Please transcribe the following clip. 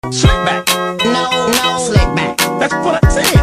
Slick back. No, slick back. That's what I said.